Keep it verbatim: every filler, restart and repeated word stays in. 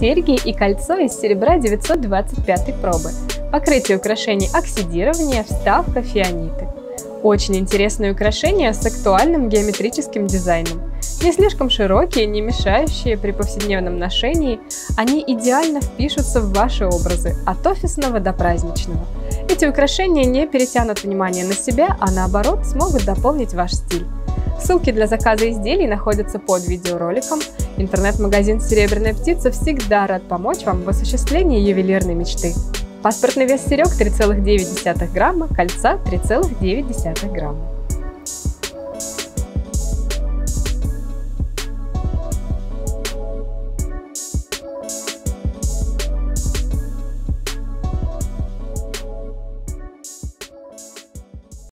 серьги и кольцо из серебра девятьсот двадцать пятой пробы. Покрытие украшений оксидирование, вставка фианиты. Очень интересные украшения с актуальным геометрическим дизайном. Не слишком широкие, не мешающие при повседневном ношении, они идеально впишутся в ваши образы, от офисного до праздничного. Эти украшения не перетянут внимание на себя, а наоборот смогут дополнить ваш стиль. Ссылки для заказа изделий находятся под видеороликом. Интернет-магазин «Серебряная птица» всегда рад помочь вам в осуществлении ювелирной мечты. Паспортный вес серег три целых девять десятых грамма, кольца три целых девять десятых грамма.